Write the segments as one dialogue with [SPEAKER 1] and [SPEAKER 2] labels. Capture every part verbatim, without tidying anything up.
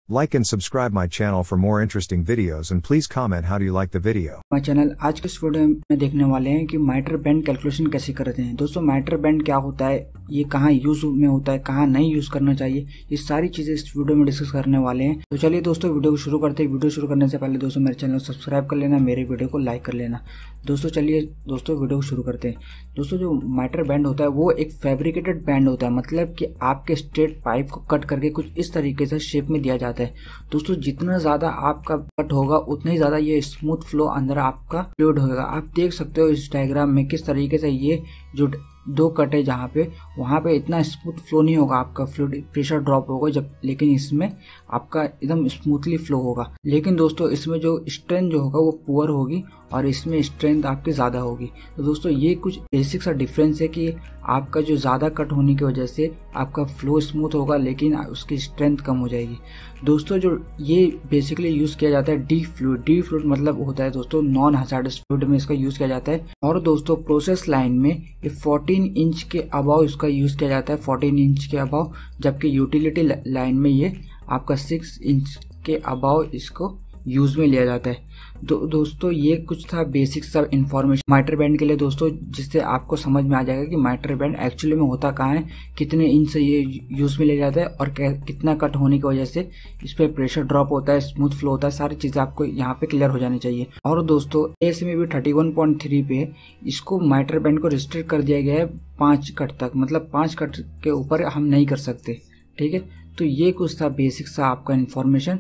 [SPEAKER 1] Like and subscribe my channel for more interesting videos and please comment how do you like the video.
[SPEAKER 2] My channel आज के इस video में देखने वाले हैं कि माइटर बैंड कैलकुलेशन कैसे करते हैं। दोस्तों माइटर बैंड क्या होता है, ये कहाँ यूज में होता है, कहाँ नहीं यूज करना चाहिए, ये सारी चीजें इस वीडियो में डिस्कस करने वाले हैं। तो चलिए दोस्तों वीडियो को शुरू करते हैं। वीडियो शुरू करने से पहले दोस्तों मेरे चैनल को सब्सक्राइब कर लेना, मेरे वीडियो को लाइक कर लेना। दोस्तों चलिए दोस्तों वीडियो को शुरू करते हैं। दोस्तों जो माइटर बैंड होता है वो एक फैब्रिकेटेड बैंड होता है, मतलब कि आपके स्ट्रेट पाइप को कट करके कुछ इस तरीके से शेप में दिया जाता है। दोस्तों जितना ज्यादा आपका कट होगा उतना ही ज्यादा ये स्मूथ फ्लो अंदर आपका फ्लूइड होगा। आप देख सकते हो इस डायग्राम में किस तरीके से ये जो दो कट है जहाँ पे वहाँ पे इतना स्मूथ फ्लो नहीं होगा, आपका फ्लूइड प्रेशर ड्रॉप होगा जब, लेकिन इसमें आपका एकदम स्मूथली फ्लो होगा। लेकिन दोस्तों इसमें जो स्ट्रेंथ जो होगा वो पुअर होगी और इसमें स्ट्रेंथ आपकी ज्यादा होगी। तो दोस्तों ये कुछ बेसिक सा डिफरेंस है कि आपका जो ज्यादा कट होने की वजह से आपका फ्लो स्मूथ होगा लेकिन उसकी स्ट्रेंथ कम हो जाएगी। दोस्तों जो ये बेसिकली यूज किया जाता है डी फ्लूइड, डी फ्लूइड मतलब होता है दोस्तों नॉन हजार्डस फ्लूइड में इसका यूज किया जाता है। और दोस्तों प्रोसेस लाइन में ये फोर्टीन इंच के अबाव इसका यूज किया जाता है, फोर्टीन इंच के अबाव, जबकि यूटिलिटी लाइन में ये आपका सिक्स इंच के अबाव इसको यूज में लिया जाता है। दो, दोस्तों ये कुछ था बेसिक सा इंफॉर्मेशन माइटर बैंड के लिए दोस्तों, जिससे आपको समझ में आ जाएगा कि माइटर बैंड एक्चुअली में होता कहाँ है, कितने इंच से ये यूज में लिया जाता है और कितना कट होने की वजह से इस पे प्रेशर ड्रॉप होता है, स्मूथ फ्लो होता है। सारी चीजें आपको यहाँ पे क्लियर हो जानी चाहिए। और दोस्तों एस में भी थर्टी वन पॉइंट थ्री पे इसको माइटर बैंड को रिस्ट्रिक्ट कर दिया गया है पांच कट तक, मतलब पांच कट के ऊपर हम नहीं कर सकते। ठीक है, तो ये कुछ था बेसिक सा आपका इन्फॉर्मेशन।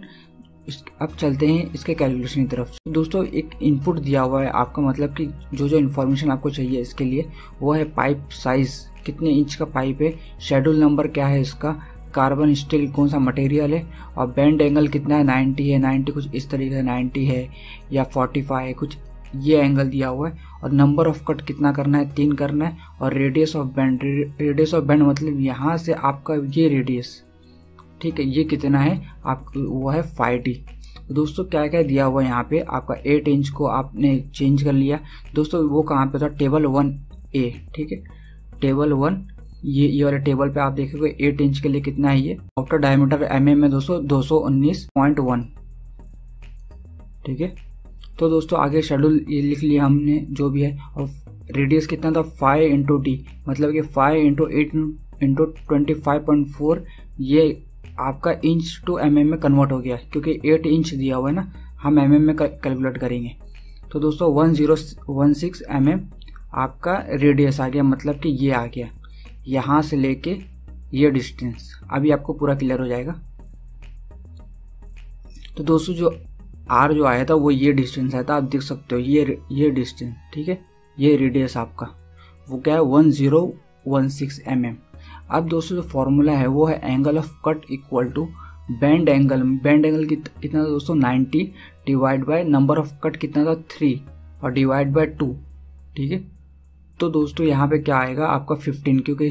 [SPEAKER 2] अब चलते हैं इसके कैलकुलेशन की तरफ। दोस्तों एक इनपुट दिया हुआ है आपका, मतलब कि जो जो इन्फॉर्मेशन आपको चाहिए इसके लिए वो है पाइप साइज, कितने इंच का पाइप है, शेड्यूल नंबर क्या है इसका, कार्बन स्टील कौन सा मटेरियल है, और बैंड एंगल कितना है, नाइन्टी है, नाइन्टी कुछ इस तरीके से नाइन्टी है या फोर्टी फाइव है, कुछ ये एंगल दिया हुआ है। और नंबर ऑफ कट कितना करना है, तीन करना है। और radius of bend, radius of bend मतलब यहाँ से आपका ये रेडियस, ठीक है, ये कितना है आप, वो है फाइव डी। दोस्तों क्या क्या दिया हुआ है यहाँ पे, आपका एट इंच को आपने चेंज कर लिया। दोस्तों वो कहाँ पे था, टेबल वन ए, ठीक है, टेबल वन ये ये वाले टेबल पे आप देखोगे एट इंच के लिए कितना है ये। आउटर डायमीटर एम एम में दोस्तों दो सौ उन्नीस पॉइंट वन, ठीक है। तो दोस्तों आगे शेड्यूल ये लिख लिया हमने जो भी है। और रेडियस कितना था, फाइव इंटू डी, मतलब कि five into eight into twenty five point four, ये आपका इंच टू एम एम में कन्वर्ट हो गया, क्योंकि एट इंच दिया हुआ है ना, हम एम एम में कैलकुलेट करेंगे। तो दोस्तों one zero one six M M आपका रेडियस आ गया, मतलब कि ये आ गया यहाँ से लेके ये डिस्टेंस। अभी आपको पूरा क्लियर हो जाएगा। तो दोस्तों जो आर जो आया था वो ये डिस्टेंस आया था, आप देख सकते हो ये ये डिस्टेंस, ठीक है, ये रेडियस आपका वो क्या है one zero one six M M. अब दोस्तों जो फॉर्मूला है वो है angle of cut equal to bend angle, bend angle कितना था दोस्तों ninety, divide by number of cut कितना था थ्री और डिवाइड बाय टू, ठीक है। तो दोस्तों यहाँ पे क्या आएगा आपका फिफ्टीन, क्योंकि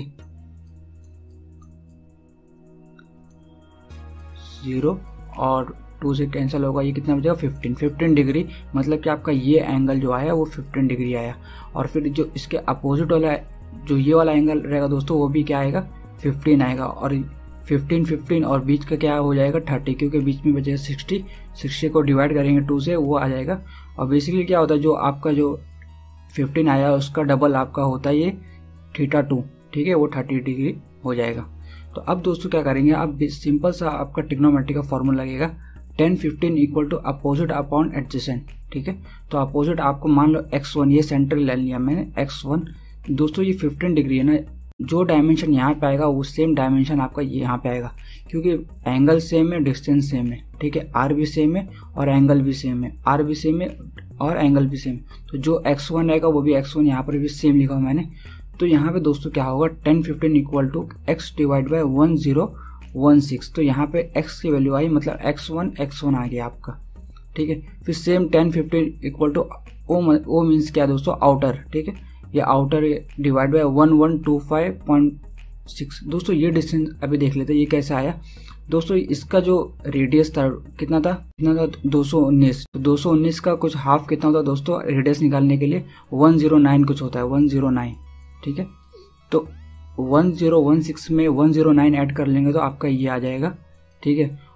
[SPEAKER 2] जीरो और टू से कैंसिल होगा, ये कितना बचेगा फिफ्टीन, फिफ्टीन डिग्री, मतलब कि आपका ये एंगल जो आया वो फिफ्टीन डिग्री आया। और फिर जो इसके अपोजिट वाला जो ये वाला एंगल रहेगा दोस्तों वो भी क्या आएगा फिफ्टीन आएगा। और फिफ्टीन फिफ्टीन और बीच का क्या हो जाएगा थर्टी, क्योंकि बीच में बचेगा सिक्सटी, सिक्सटी को डिवाइड करेंगे टू से वो आ जाएगा। और बेसिकली क्या होता है जो आपका जो फिफ्टीन आया उसका डबल आपका होता है ये थीटा टू, ठीक है, वो थर्टी डिग्री हो जाएगा। तो अब दोस्तों क्या करेंगे, अब सिंपल सा आपका ट्रिग्नोमेट्री का फॉर्मूला लगेगा, tan fifteen equal to opposite upon adjacent, ठीक है। तो अपोजिट आपको मान लो एक्स वन, ये सेंटर ले लिया मैंने एक्स वन। दोस्तों ये फिफ्टीन डिग्री है ना, जो डायमेंशन यहाँ पे आएगा वो सेम डायमेंशन आपका ये यहाँ पे आएगा, क्योंकि एंगल सेम है, डिस्टेंस सेम है, ठीक है, आर भी सेम है और एंगल भी सेम है, आर भी सेम है और एंगल भी सेम। तो जो एक्स वन आएगा वो भी एक्स वन यहाँ पर भी सेम लिखा हुआ मैंने। तो यहाँ पे दोस्तों क्या होगा, tan fifteen equal to X divide by one zero one six. तो यहाँ पे एक्स की वैल्यू आई, मतलब एक्स वन एक्स वन आ गया आपका, ठीक है। फिर same tan fifteen equal to O, O means क्या दोस्तों आउटर, ठीक है, ये outer divide by one one two five point six. दोस्तों ये डिस्टेंस अभी देख लेते हैं ये कैसे आया। दोस्तों इसका जो रेडियस था कितना था, कितना था दो सौ उन्नीस। तो दो सौ उन्नीस का कुछ हाफ कितना होता है दोस्तों, रेडियस निकालने के लिए वन जीरो नाइन कुछ होता है, वन जीरो नाइन, ठीक है। तो वन जीरो वन सिक्स में वन जीरो नाइन ऐड कर लेंगे तो आपका ये आ जाएगा, ठीक है।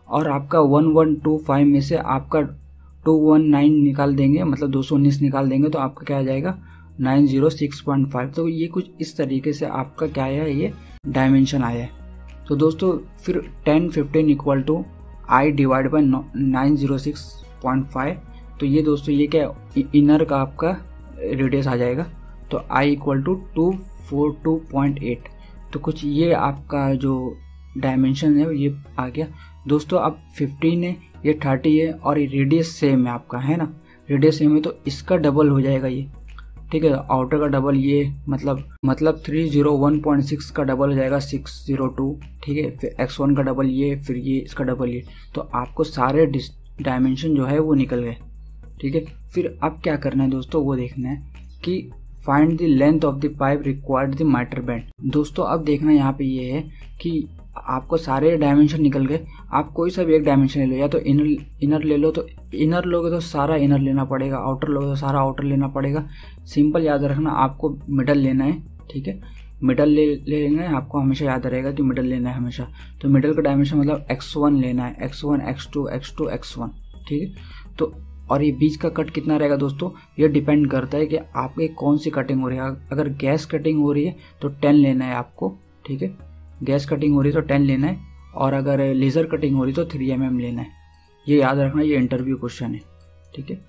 [SPEAKER 2] और आपका वन वन टू फाइव में से आपका टू वन नाइन निकाल देंगे, मतलब दो सौ उन्नीस निकाल देंगे तो आपका क्या आ जाएगा nine zero six point five. तो ये कुछ इस तरीके से आपका क्या आया है, ये डायमेंशन आया है। तो दोस्तों फिर tan fifteen equal to I divide by nine zero six point five. तो ये दोस्तों ये क्या इनर का आपका रेडियस आ जाएगा। तो I equal to two four two point eight. तो कुछ ये आपका जो डायमेंशन है ये आ गया दोस्तों। अब फिफ्टीन है, ये थर्टी है और ये रेडियस सेम है आपका, है ना, रेडियस सेम है तो इसका डबल हो जाएगा ये, ठीक है। आउटर का डबल ये मतलब मतलब three zero one point six का डबल हो जाएगा सिक्स ज़ीरो टू, ठीक है। फिर एक्स वन का डबल ये, फिर ये इसका डबल ये। तो आपको सारे डायमेंशन जो है वो निकल गए, ठीक है। फिर अब क्या करना है दोस्तों, वो देखना है कि find the length of the pipe required the mitre bend. दोस्तों अब देखना यहाँ पे ये है कि आपको सारे डायमेंशन निकल गए। आप कोई सा भी एक डायमेंशन ले लो, या तो इनर इनर ले लो, तो इनर लोगे तो सारा इनर लेना पड़ेगा, आउटर लोगे तो सारा आउटर लेना पड़ेगा। सिंपल याद रखना, आपको मिडल लेना है, ठीक है। मिडल ले लेना है आपको, हमेशा याद रहेगा कि मिडल लेना है हमेशा। तो मिडल का डायमेंशन मतलब एक्स वन लेना है, x one x two x two x one, ठीक है। तो और ये बीच का कट कितना रहेगा दोस्तों, ये डिपेंड करता है कि आपके कौन सी कटिंग हो रही है। अगर गैस कटिंग हो रही है तो टेन लेना है आपको, ठीक है। गैस कटिंग हो रही है तो टेन लेना है, और अगर लेज़र कटिंग हो रही है तो थ्री एम एम लेना है। ये याद रखना, ये इंटरव्यू क्वेश्चन है, ठीक है।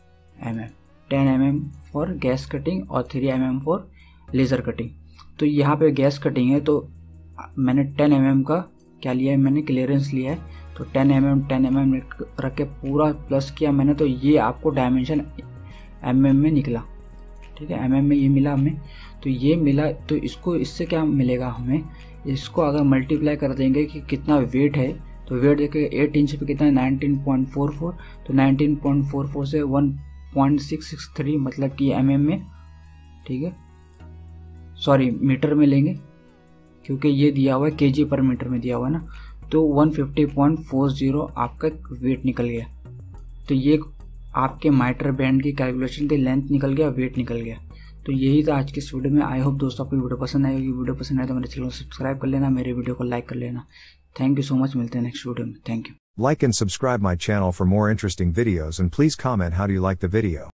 [SPEAKER 2] M m ten m m for gas cutting और three m m for laser cutting. तो यहाँ पे गैस कटिंग है तो मैंने टेन एम एम का क्या लिया है, मैंने क्लियरेंस लिया है। तो ten m m ten m m रख के पूरा प्लस किया मैंने, तो ये आपको डायमेंशन एम एम में निकला, ठीक है। एम एम में ये मिला हमें, तो ये मिला। तो इसको इससे क्या मिलेगा हमें, इसको अगर मल्टीप्लाई कर देंगे कि कितना वेट है, तो वेट देखिए एट इंच पे कितना है नाइनटीन पॉइंट फोर फोर। तो नाइनटीन पॉइंट फोर फोर से one point six six three मतलब कि एम एम में, ठीक है, सॉरी मीटर में लेंगे क्योंकि ये दिया हुआ है केजी पर मीटर में दिया हुआ है ना। तो one fifty point four zero आपका वेट निकल गया। तो ये आपके माइटर बैंड की कैलकुलेशन की लेंथ निकल गया, वेट निकल गया। तो यही था आज के इस वीडियो में। आई होप दोस्तों आपको वीडियो पसंद आएगी। वीडियो पसंद आए तो मेरे चैनल को सब्सक्राइब कर लेना, मेरे वीडियो को लाइक कर लेना। थैंक यू सो मच, मिलते हैं नेक्स्ट वीडियो में। Thank you.
[SPEAKER 1] Like and subscribe my channel for more interesting videos, and please comment how do you like the video.